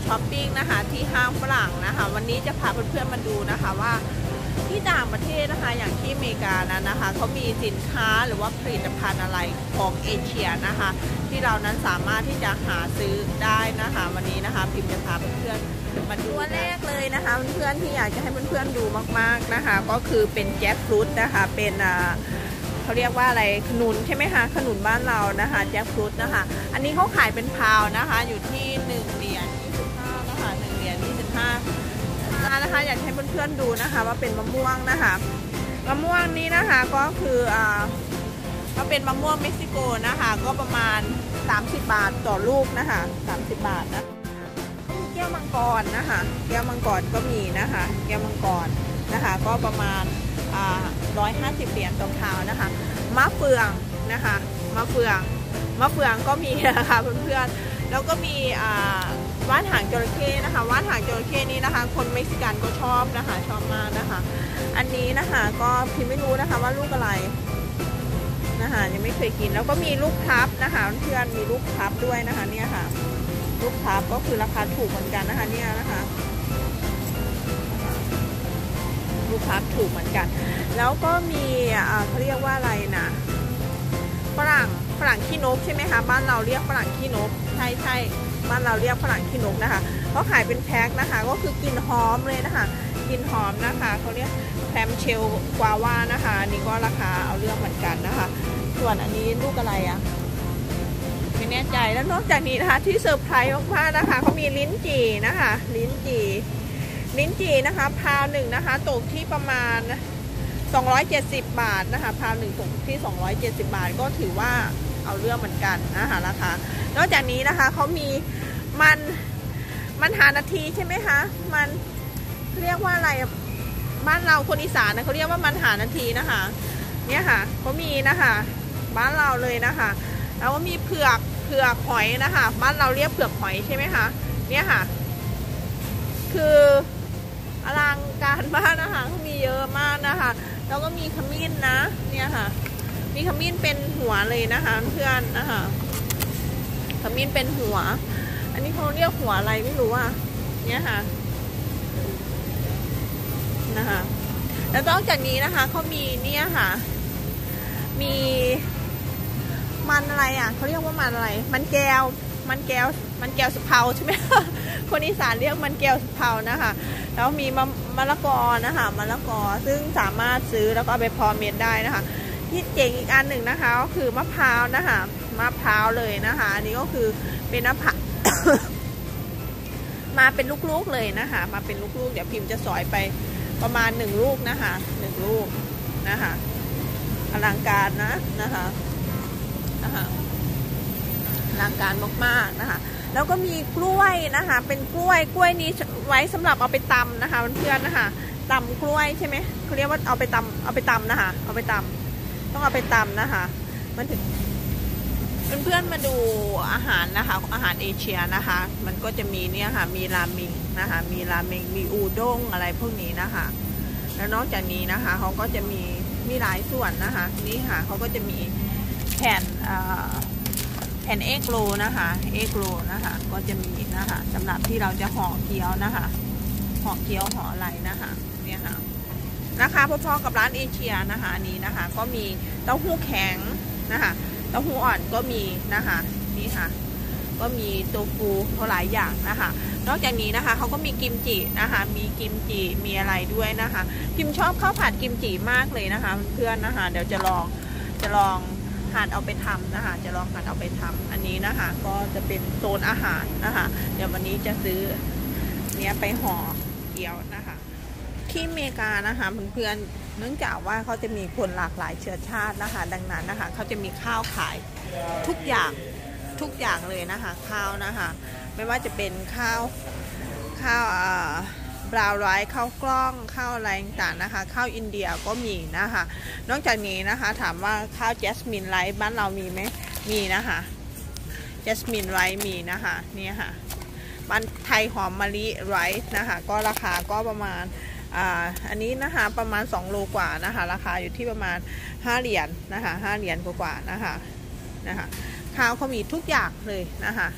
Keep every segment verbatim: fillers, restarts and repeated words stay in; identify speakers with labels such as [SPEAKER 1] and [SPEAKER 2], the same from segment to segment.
[SPEAKER 1] ช้อปปิ้งนะคะที่ห้างฝรั่งนะคะวันนี้จะพาเพื่อนๆมาดูนะคะว่าที่ต่างประเทศนะคะอย่างที่อเมริกานั้นนะคะเขามีสินค้าหรือว่าผลิตภัณฑ์อะไรของเอเชียนะคะที่เรานั้นสามารถที่จะหาซื้อได้นะคะวันนี้นะคะพิมจะพาเพื่อนๆมาดูตัวแรกเลยนะคะเพื่อนๆที่อยากจะให้เพื่อนๆดูมากๆนะคะก็คือเป็นแจ็คฟรุตนะคะเป็นเขาเรียกว่าอะไรขนุนใช่ไหมคะขนุนบ้านเรานะคะแจ็คฟรุตนะคะอันนี้เขาขายเป็นพาวนะคะอยู่ที่หนึ่งเหรียญยี่สิบห้านะคะหนึ่งเหรียญยี่สิบห้านะคะอยากให้เพื่อนๆดูนะคะว่าเป็นมะม่วงนะคะมะม่วงนี้นะคะก็คืออ่าก็เป็นมะม่วงเม็กซิโกนะคะก็ประมาณสามสิบบาทต่อลูกนะคะสามสิบบาทนะแก้วมังกรนะคะแก้วมังกรก็มีนะคะแก้วมังกรนะคะก็ประมาณร้อยห้าสิบเหรียญต่อคราวนะคะมะเฟืองนะคะมะเฟืองมะเฟืองก็มีนะคะเพื่อนๆแล้วก็มีว่านหางจระเข้นะคะว่านหางจระเข้นี้นะคะคนเม็กซิกันก็ชอบนะคะชอบมากนะคะอันนี้นะคะก็พิมไม่รู้นะคะว่าลูกอะไรนะคะยังไม่เคยกินแล้วก็มีลูกพลับนะคะเพื่อนมีลูกพลับด้วยนะคะเนี่ยค่ะลูกพลับก็คือราคาถูกเหมือนกันนะคะเนี่ยนะคะลูกพลับถูกเหมือนกันแล้วก็มีเขาเรียกว่าอะไรนะฝรั่งฝรั่งขี้นกใช่ไหมคะบ้านเราเรียกฝรั่งขี้นกใช่ใช่บ้านเราเรียกฝรั่งขี้นกนะคะเขาขายเป็นแพ็คนะคะก็คือกลิ่นหอมเลยนะคะกลิ่นหอมนะคะเขาเรียกแคมเชลกวาว่านะคะอันนี้ก็ราคาเอาเรื่องเหมือนกันนะคะส่วนอันนี้ลูกอะไรอะไม่แน่ใจแล้วนอกจากนี้นะคะที่เซอร์ไพรส์มากๆนะคะเขามีลิ้นจี่นะคะลิ้นจี่ลิ้นจี่นะคะพาวหนึ่งนะคะตกที่ประมาณสองร้อยเจ็ดสิบบาทนะคะพาวหนึ่งตกที่สองร้อยเจ็ดสิบบาทก็ถือว่าเอาเรื่องเหมือนกันนะคะราคานอกจากนี้นะคะเขามีมันมันหานาทีใช่ไหมคะมันเรียกว่าอะไรบ้านเราคนอีสานนะเขาเรียกว่ามันหานาทีนะคะเนี่ยค่ะเขามีนะคะบ้านเราเลยนะคะแล้วก็มีเผือกเผือกหอยนะคะบ้านเราเรียกเผือกหอยใช่ไหมคะเนี่ยค่ะคืออลังการมากนะคะเขามีเยอะมากนะคะแล้วก็มีขมิ้นนะเนี่ยค่ะมีขมิ้นเป็นหัวเลยนะคะเพื่อนนะคะขมิ้นเป็นหัวอันนี้เขาเรียกหัวอะไรไม่รู้อ่ะเนี่ยค่ะนะคะแล้วนอกจากนี้นะคะเขามีเนี่ยค่ะมีมันอะไรอ่ะเขาเรียกว่ามันอะไรมันแก้วมันแก้วมันแก้วสุเผาใช่ไหมคนอีสานเรียกมันแก้วสุเผานะคะแล้วมีมะมะละกอนะคะมะละกอซึ่งสามารถซื้อแล้วก็เอาไปเพาะเม็ดได้นะคะที่เจ๋งอีกอันหนึ่งนะคะก็คือมะพร้าวนะคะมะพร้าวเลยนะคะอันนี้ก็คือเป็นมะพร้าว มาเป็นลูกๆเลยนะคะมาเป็นลูกๆเดี๋ยวพิมพ์จะสอยไปประมาณหนึ่งลูกนะคะหนึ่งลูกนะคะอลังการนะนะคะนะคะอลังการมากๆนะคะแล้วก็มีกล้วยนะคะเป็นกล้วยกล้วยนี้ไว้สำหรับเอาไปตำนะคะเพื่อนๆนะคะตำกล้วยใช่ไหมเขาเรียกว่าเอาไปตำเอาไปตำนะคะเอาไปตำต้องเอาไปตำนะคะมันถึงเพื่อนๆมาดูอาหารนะคะอาหารเอเชียนะคะมันก็จะมีเนี่ยค่ะมีราเมงนะคะมีราเมงมีอูด้งอะไรพวกนี้นะคะแล้วนอกจากนี้นะคะเขาก็จะมีมีหลายส่วนนะคะนี่ค่ะเขาก็จะมีแผ่นแผ่นเอ็กโรนะคะเอ็กโรนะคะก็จะมีนะคะสำหรับที่เราจะห่อเกี๊ยวนะคะห่อเกี๊ยวห่ออะไรนะคะเนี่ยค่ะราคาพอๆกับร้านเอเชียนะคะอันนี้นะคะก็มีเต้าหู้แข็งนะคะเต้าหู้อ่อนก็มีนะคะนี่ค่ะก็มีโตฟูหลายอย่างนะคะนอกจากนี้นะคะเขาก็มีกิมจินะคะมีกิมจิมีอะไรด้วยนะคะพิมชอบข้าวผัดกิมจิมากเลยนะคะเพื่อนนะคะเดี๋ยวจะลองจะลองหั่นเอาไปทำนะคะจะลองหั่นเอาไปทำอันนี้นะคะก็จะเป็นโซนอาหารนะคะเดี๋ยววันนี้จะซื้อเนี้ยไปห่อเกี๊ยวนะคะที่อเมริกานะคะเพื่อนๆเนื่องจากว่าเขาจะมีคนหลากหลายเชื้อชาตินะคะดังนั้นนะคะเขาจะมีข้าวขายทุกอย่างทุกอย่างเลยนะคะข้าวนะคะไม่ว่าจะเป็นข้าวข้าวอ่าบราวน์ไรซ์ข้าวกล้องข้าวอะไรต่างๆนะคะข้าวอินเดียก็มีนะคะนอกจากนี้นะคะถามว่าข้าวแจสมินไรซ์บ้านเรามีไหมมีนะคะแจสมินไรซ์มีนะคะนี่ค่ะบ้านไทยหอมมะลิไรซ์นะคะก็ราคาก็ประมาณอ่าอันนี้นะคะประมาณสองโลกว่านะคะราคาอยู่ที่ประมาณห้าเหรียญนะคะห้าเหรียญกว่าๆนะคะนะคะข้าวเขามีทุกอย่างเลยนะคะ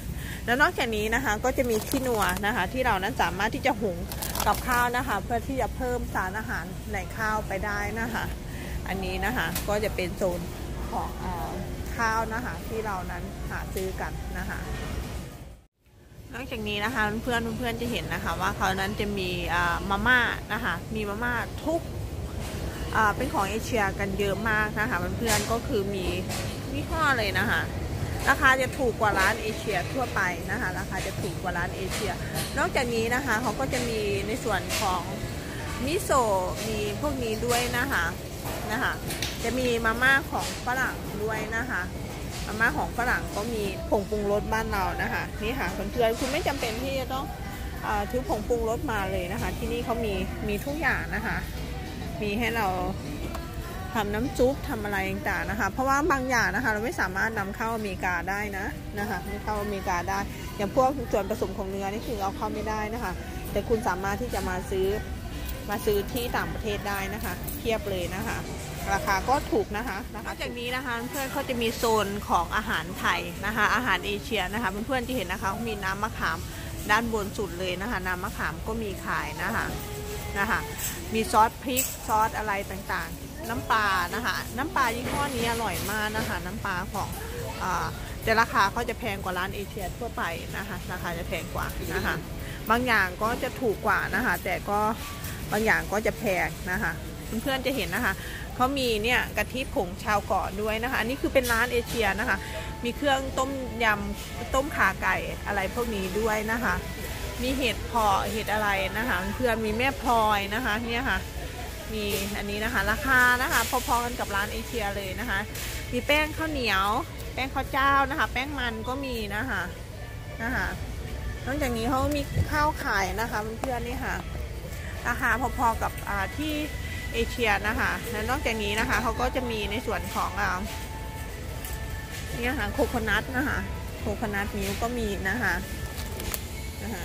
[SPEAKER 1] แล้วนอกจากนี้นะคะก็จะมีขี้นัวนะคะที่เรานั้นสามารถที่จะหุงกับข้าวนะคะเพื่อที่จะเพิ่มสารอาหารในข้าวไปได้นะคะอันนี้นะคะก็จะเป็นโซนของอ่าข้าวนะคะที่เรานั้นหาซื้อกันนะคะนอกจากนี้นะคะเพื่อนเพื่อนจะเห็นนะคะว่าเขานั้นจะมีมาม่านะคะมีมาม่าทุกเป็นของเอเชียกันเยอะมากนะคะเพื่อนๆก็คือมียี่ห้อเลยนะคะราคาจะถูกกว่าร้านเอเชียทั่วไปนะคะราคาจะถูกกว่าร้านเอเชียนอกจากนี้นะคะเขาก็จะมีในส่วนของมิโซะมีพวกนี้ด้วยนะคะนะคะจะมีมาม่าของฝรั่งด้วยนะคะมาม่าของฝรั่งก็มีผงปรุงรสบ้านเรานะคะนี่ค่ะเพื่อนๆคุณไม่จำเป็นที่จะต้องถือผงปรุงรสมาเลยนะคะที่นี่เขามีมีทุกอย่างนะคะมีให้เราทำน้ำซุปทำอะไรต่างๆนะคะเพราะว่าบางอย่างนะคะเราไม่สามารถนำเข้าอเมริกาได้นะนะคะไม่เข้าอเมริกาได้อย่างพวกส่วนผสมของเนื้อนี่คือเอาเข้าไม่ได้นะคะแต่คุณสามารถที่จะมาซื้อมาซื้อที่ต่างประเทศได้นะคะเทียบเลยนะคะราคาก็ถูกนะคะนอกจากนี้นะคะเพื่อนเขาจะมีโซนของอาหารไทยนะคะอาหารเอเชียนะคะเพื่อนๆที่เห็นนะคะมีน้ำมะขามด้านบนสุดเลยนะคะน้ำมะขามก็มีขายนะคะนะคะมีซอสพริกซอสอะไรต่างๆน้ำปลานะคะน้ำปลายี่ห้อนี้อร่อยมากนะคะน้ำปลาของอ่าแต่ราคาเขาจะแพงกว่าร้านเอเชียทั่วไปนะคะราคาจะแพงกว่านะคะบางอย่างก็จะถูกกว่านะคะแต่ก็บางอย่างก็จะแพงนะคะเพื่อนๆจะเห็นนะคะเขามีเนี่ยกะทิผงชาวเกาะด้วยนะคะอันนี้คือเป็นร้านเอเชียนะคะมีเครื่องต้มยำต้มข่าไก่อะไรพวกนี้ด้วยนะคะมีเห็ดเพาะเห็ดอะไรนะคะเพื่อนมีแม่พลอยนะคะเนี่ยค่ะมีอันนี้นะคะราคานะคะพอๆกันกับร้านเอเชียเลยนะคะมีแป้งข้าวเหนียวแป้งข้าวเจ้านะคะแป้งมันก็มีนะคะนะคะนอกจากนี้เขามีข้าวขายนะคะเพื่อนๆนี่ค่ะราคาพอๆกับที่เอเชียนะคะและนอกจากนี้นะคะเขาก็จะมีในส่วนของอ่าเนี่ยค่ะโคโคนัทนะคะโคโคนัทมิลก็มีนะคะนะคะ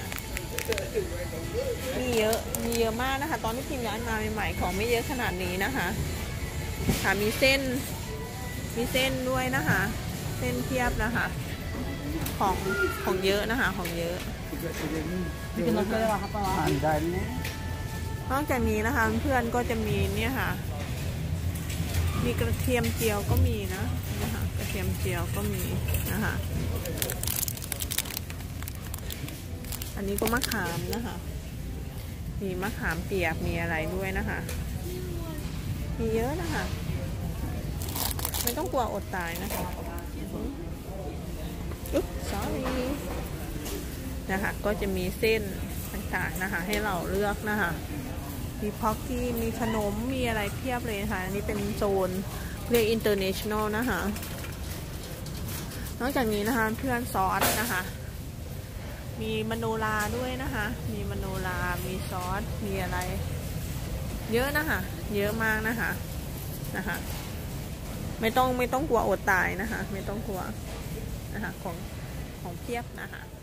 [SPEAKER 1] มีเยอะมีเยอะมากนะคะตอนที่พิมย้ายมาใหม่ๆของไม่เยอะขนาดนี้นะคะค่ะมีเส้นมีเส้นด้วยนะคะเส้นเทียบนะคะของของเยอะนะคะของเยอะนอกจากนี้นะคะเพื่อนก็จะมีเนี่ยค่ะมีกระเทียมเจียวก็มีนะนะคะกระเทียมเจียวก็มีนะคะอันนี้ก็มะขามนะคะมีมะขามเปียกมีอะไรด้วยนะคะมีเยอะนะคะไม่ต้องกลัวอดตายนะคะอุ๊บ sorry นะคะก็จะมีเส้นต่างๆนะคะให้เราเลือกนะคะมีพ็อกกี้มีขนมมีอะไรเพียบเลยค่ะอันนี้เป็นโซนเรียก international นะคะนอกจากนี้นะคะเพื่อนซอสนะคะมีมโนราด้วยนะคะมีมโนรามีซอสมีอะไรเยอะนะคะเยอะมากนะคะนะคะไม่ต้องไม่ต้องกลัวอดตายนะคะไม่ต้องกลัวนะคะของของเพียบนะคะ